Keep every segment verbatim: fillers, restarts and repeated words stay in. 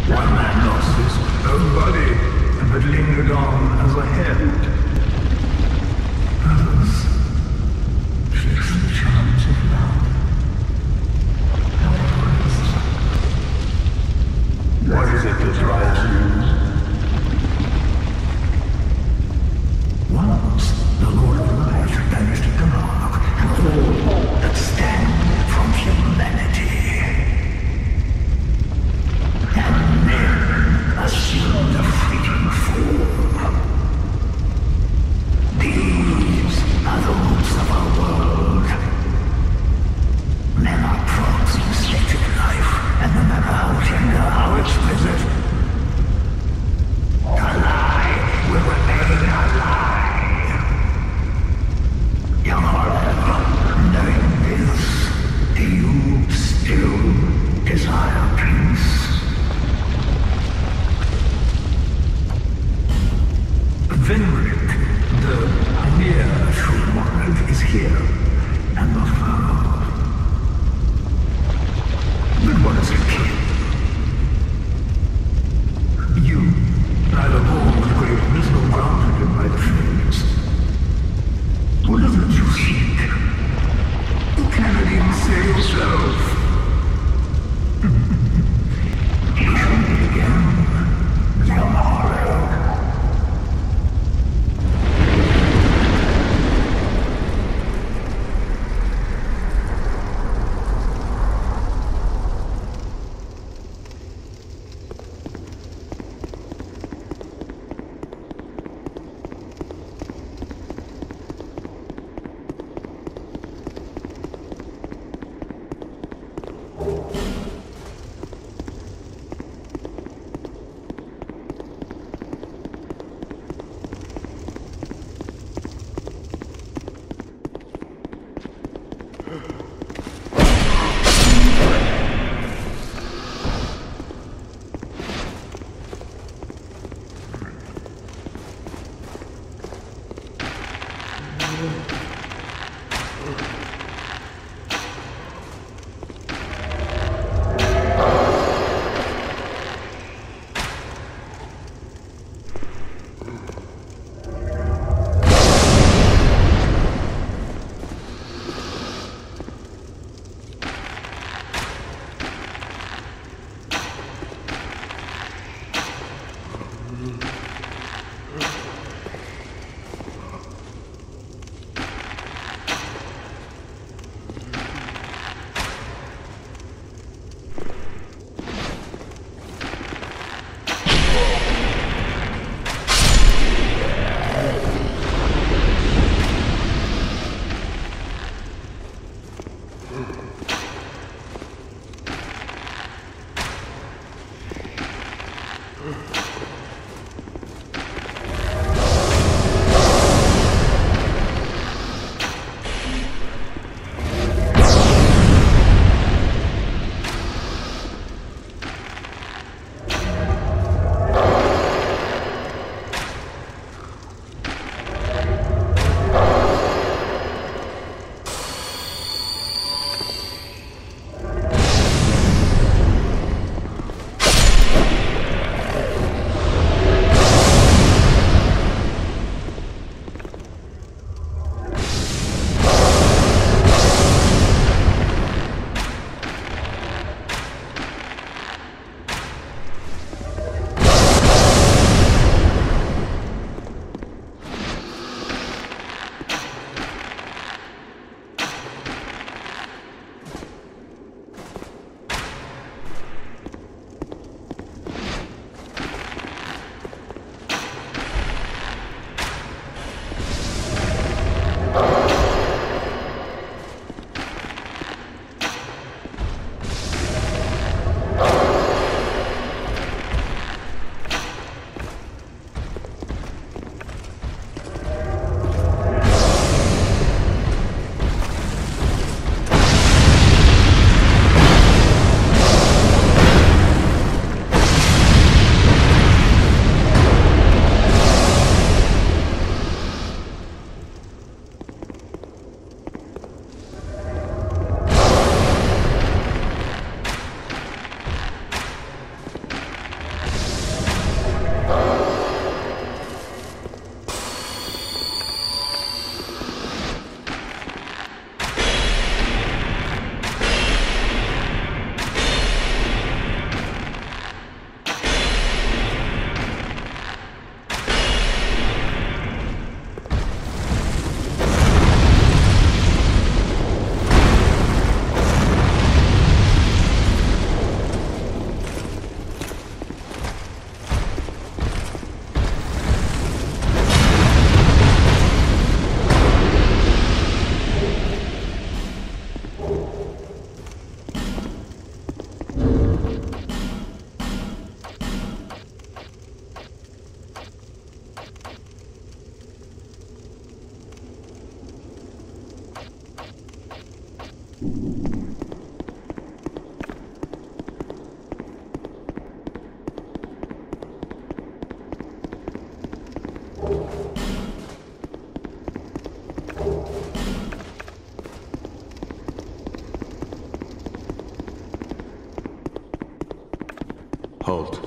One man lost his own body and had lingered on as a head. Others chased the charms of love. What is it that drives you? Once, the Lord of Light banished the dark and all that stand from humanity. And then assumed a fleeting form. These are the roots of our world. Men are props in stated life, and no matter how tender, how explicit, a lie will remain a lie. Young Warden, knowing this, do you still desire peace? Venric, the near true one, is here, and not far off. But what is it, kid? You, neither born with great wisdom grounded in by the fates. What is it you seek? You cannot even say yourself. You shall meet again, young Horror. Halt.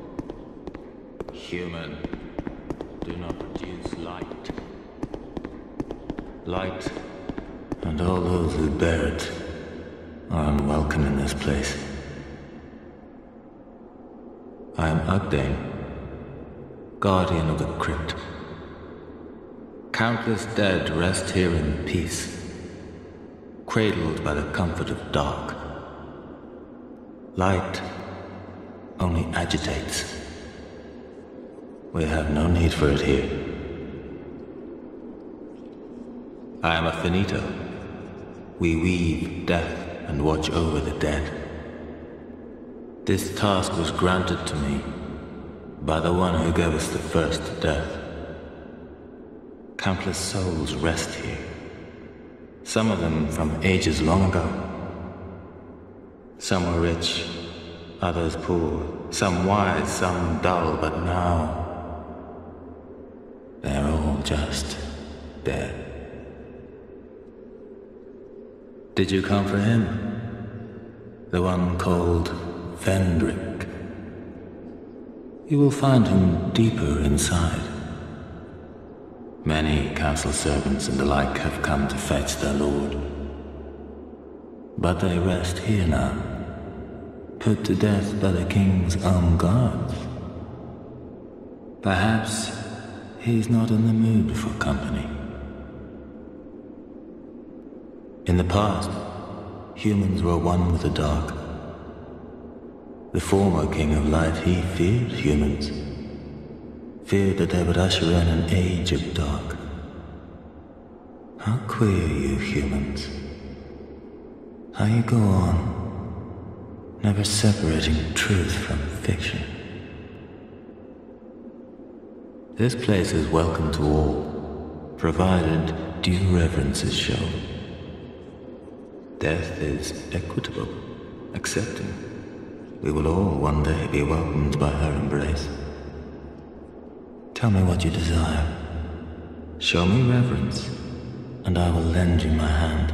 Human, do not produce light. Light, and all those who bear it, are unwelcome in this place. I am Agdayne, guardian of the Crypt. Countless dead rest here in peace, cradled by the comfort of dark. Light only agitates. We have no need for it here. I am a finito. We weave death and watch over the dead. This task was granted to me by the one who gave us the first death. Countless souls rest here, some of them from ages long ago. Some were rich, others poor, some wise, some dull, but now they're all just dead. Did you come for him? The one called Vendrick? You will find him deeper inside. Many castle servants and the like have come to fetch their lord. But they rest here now, put to death by the king's own guards. Perhaps he's not in the mood for company. In the past, humans were one with the dark. The former king of light, he feared humans. Feared that they would usher in an age of dark. How queer you humans. How you go on, never separating truth from fiction. This place is welcome to all, provided due reverence is shown. Death is equitable, accepting. We will all one day be welcomed by her embrace. Tell me what you desire. Show me reverence, and I will lend you my hand.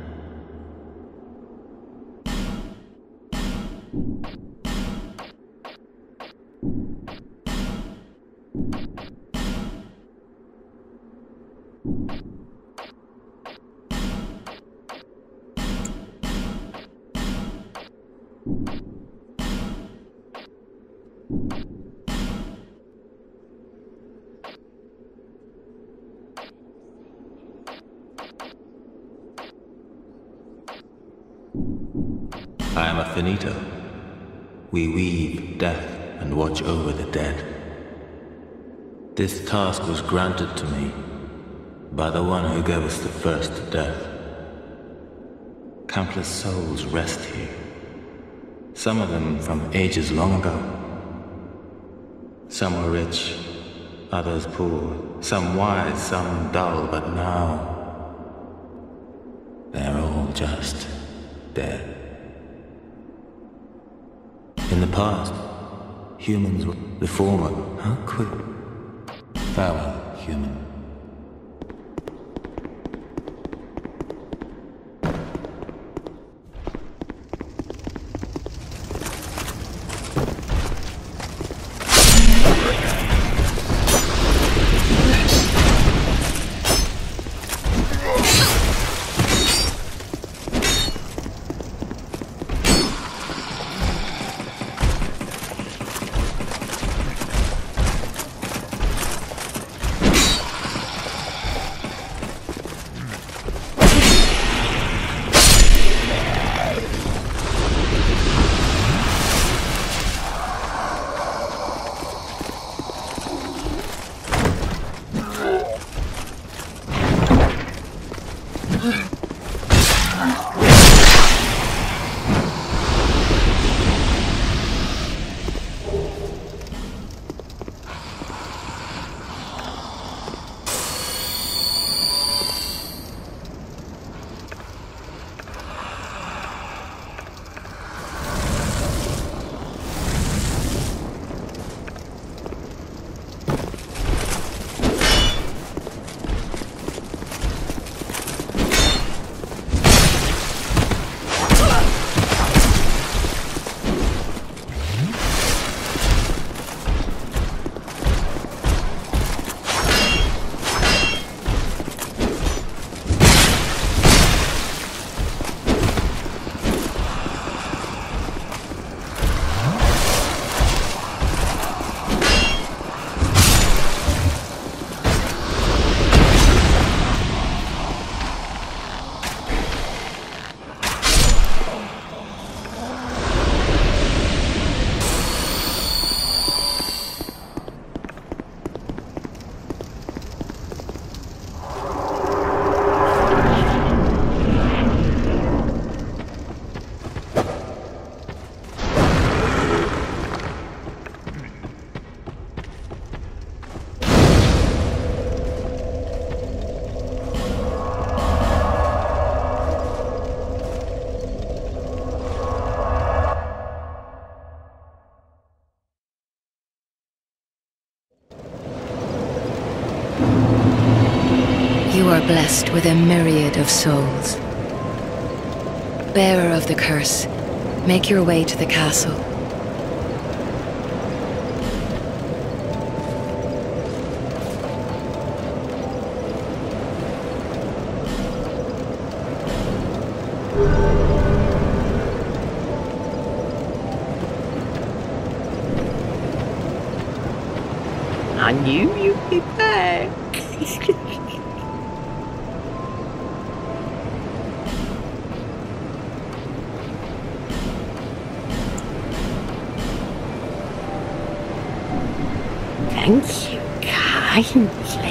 I am a finito. We weave death and watch over the dead. This task was granted to me by the one who gave us the first death. Countless souls rest here, some of them from ages long ago. Some were rich, others poor, some wise, some dull, but now they're all just dead. In the past, humans were the former. How quick. Farewell, human. You are blessed with a myriad of souls. Bearer of the curse, make your way to the castle. I knew you'd be back. Thank you kindly.